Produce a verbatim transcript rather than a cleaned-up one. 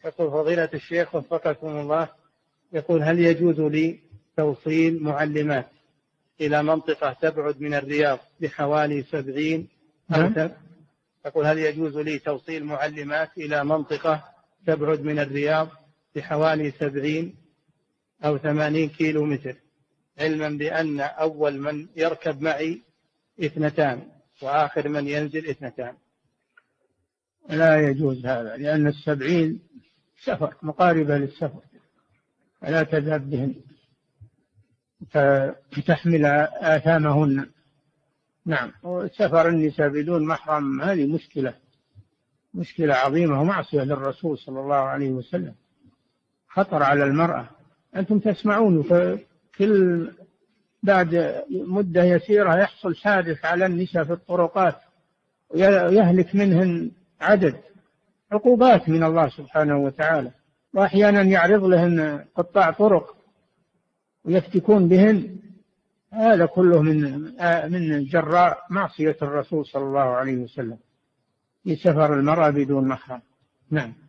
يقول فضيلة الشيخ وفقكم الله، يقول هل يجوز لي توصيل معلمات إلى منطقة تبعد من الرياض بحوالي سبعين أو ت... يقول هل يجوز لي توصيل معلمات إلى منطقة تبعد من الرياض بحوالي سبعين أو ثمانين كيلو متر، علما بأن أول من يركب معي اثنتان وآخر من ينزل اثنتان؟ لا يجوز هذا، لأن السبعين سفر مقاربة للسفر، فلا تذهب بهن فتحمل آثامهن. نعم، وسفر النساء بدون محرم هذه مشكلة مشكلة عظيمة ومعصية للرسول صلى الله عليه وسلم، خطر على المرأة. أنتم تسمعون كل بعد مدة يسيرة يحصل حادث على النساء في الطرقات ويهلك منهن عدد، عقوبات من الله سبحانه وتعالى، وأحيانا يعرض لهن قطاع طرق ويفتكون بهن. هذا كله من من جراء معصية الرسول صلى الله عليه وسلم في سفر المرأة بدون محرم. نعم.